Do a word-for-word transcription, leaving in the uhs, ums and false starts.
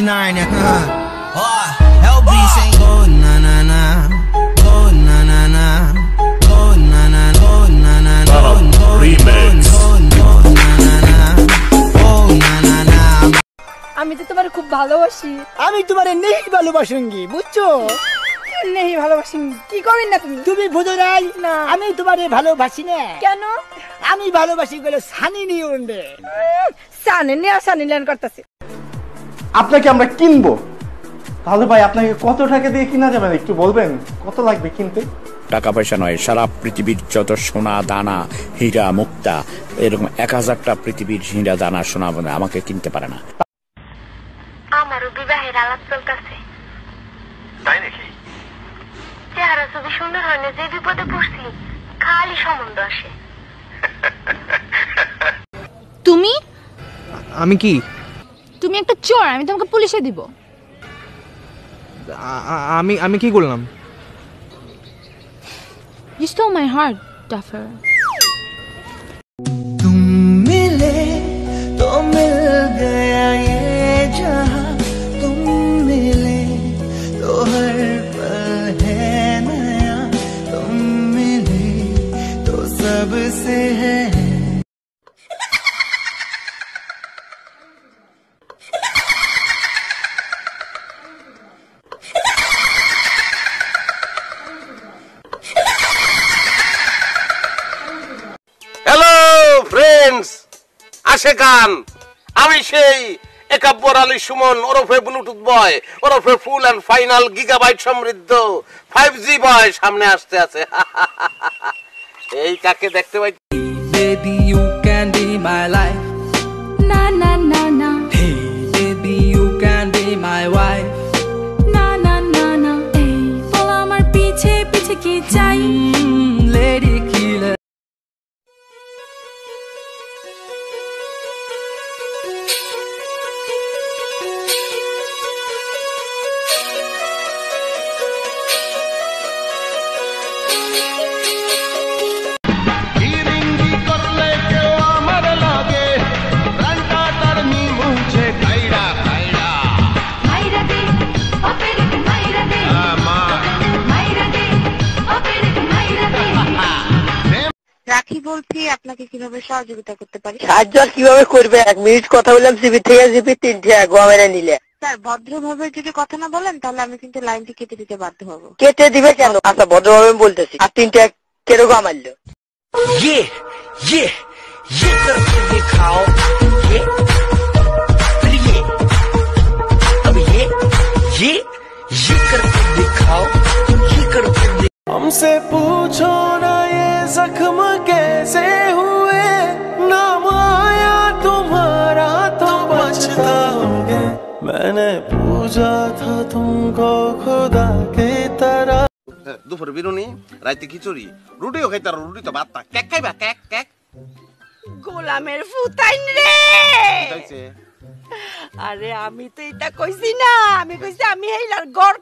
nine. Oh, L B saying go na na na, go na na na, go na na go na na go go remix. আমি তো তোমারে খুব ভালোবাসি। আমি তোমারে নেই ভালোবাসুঙ্গি, বুঝছো? নেই ভালোবাসি কি করবেন না তুমি? তুমি বুঝো নাই না আমি তোমারে ভালোবাসি না। কেন? আমি ভালোবাসি বলে সানি নিউন রে। সানি নিয়া সানি লেন করতেছে। আপনাকে আমরা কিনবো, তাহলে ভাই আপনাকে কত টাকা দিয়ে কিনা যাবে একটু বলবেন? কত লাগবে কিনতে? টাকা পয়সা নয়, সারা পৃথিবীর যত সোনা দানা হীরা মুক্তা এরকম এক হাজারটা পৃথিবীর হীরা দানা সোনা আমাকে কিনতে পারে না। আমারও বিবাহের আলাপ চলতেছে। তাই নাকি? চেহারা ছবি সুন্দর হয় না, যে বিপদে পড়ছি খালি সম্বন্ধ আসে। তুমি? আমি কি? তুমি একটা চোর, আমি তোমাকে পুলিশে দিব। আমি আমি কি করলাম? You stole my heart, Duffer. तुम मिले तो मिल गया ये जहां, तुम मिले तो हर पल है नया, तुम मिले तो सबसे है। হ্যালো ফ্রেন্ডস, আশেকান, আমি সেই একাব্বর আলী সুমন ওরফে ব্লুটুথ বয় ওরফে ফুল অ্যান্ড ফাইনাল গিগাবাইট সমৃদ্ধ ফাইভ জি বয় সামনে আসতে আছে। এই কাকে দেখতে পাই? Baby you can be my life, না না না না। hey baby you can be my wife, না না না না। এই বল আমার পিছে পিছে কি চাই? mm, lady killer. রাখি বলছি, আপনাকে কিভাবে সহযোগিতা করতে পারি? সাহায্য আর কিভাবে করবে? এক মিনিট কথা বললাম জিবি থেকে জিবি তিনটে গোয়া মেরে নিলে। স্যার ভদ্রভাবে যদি কথা না বলেন তাহলে আমি কিন্তু লাইনটি কেটে দিতে বাধ্য হব। কেটে দিবে কেন? আচ্ছা ভদ্রভাবে বলতেছি। আর তিনটে কেরকম মারলো? ये ये ये करके दिखाओ, ये फिर ये अब ये ये ये करके दिखाओ, ये करके दिखाओ। हमसे पूछो ना ये जख्म कैसे हुए, नाम आया तुम्हारा तो पछताओगे, मैंने पूछा था तुमको खुदा की तरह। দুপুরে বিরুনি, রাইতে খিচুড়ি, রুটিও খাইতে, রুটি তো ভাত না, কেক খাইবা কেক কেক। গোলামের ফুতাইন রে। খাইছে? আরে আমি তো এটা কইছি না, আমি কইছি আমি এইলার গড়